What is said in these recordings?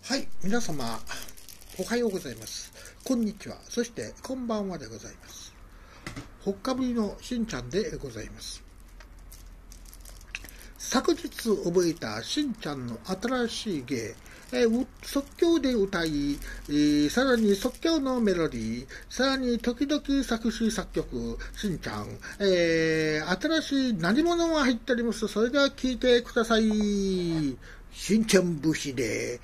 はい、皆様、おはようございます。こんにちは。そして、こんばんはでございます。ほっかぶりのしんちゃんでございます。昨日覚えたしんちゃんの新しい芸、即興で歌い、さらに即興のメロディー、さらに時々作詞作曲、しんちゃん、新しい何者が入っております。それでは聴いてください。しんちゃん節で、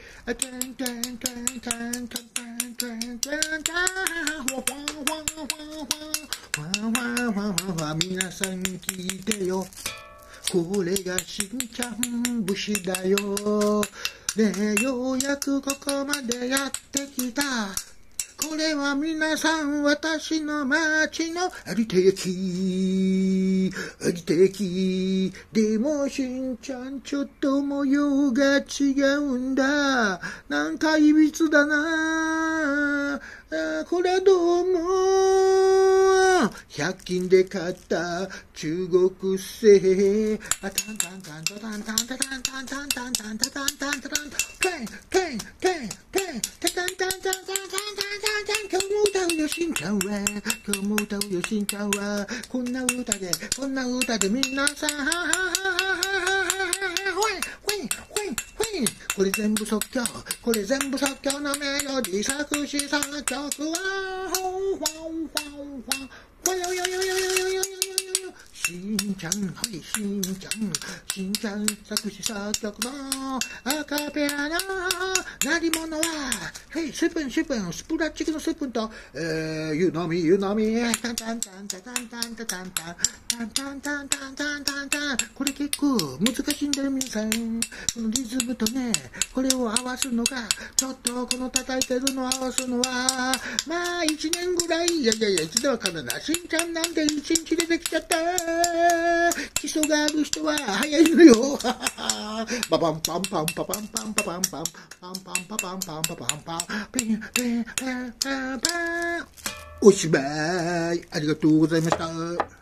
皆さん聞いてよ。これがしんちゃん節だよ。ねえ、ようやくここまでやってきた。これは皆さん、私の街の有田駅。有田駅。でもしんちゃん、ちょっと模様が違うんだ。なんかいびつだな。これはどうも。100均で買った中国製。タンタンタンタタンタンタタンタンタンタンタンタタンタンタタンペンペンペンペンタタンタンタンタンタンタンタン今日も歌うよしんちゃんは今日も歌うよしんちゃんはこんな歌で皆さんこれ全部即興のメロディー作詞作曲はしんちゃん、はいしんちゃん作詞作曲のアカペラの鳴り物ははいスプーンスプラッチクのスプーンとYou know meタンタンタンタンタンタンタンタンタンタンタンタンタンタンタンタンこれ結構難しいんだよ皆さんこのリズムとねこれを合わすのがちょっとこの叩いてるのを合わすのはまあ1年ぐらいいや1年はかなしんちゃんなんて1日でできちゃった基礎がある人は早いのよパパンパンパンパパンパンパパンパンパンパンパパンパンパパンパンピンピンパンパンパンおしまいありがとうございました。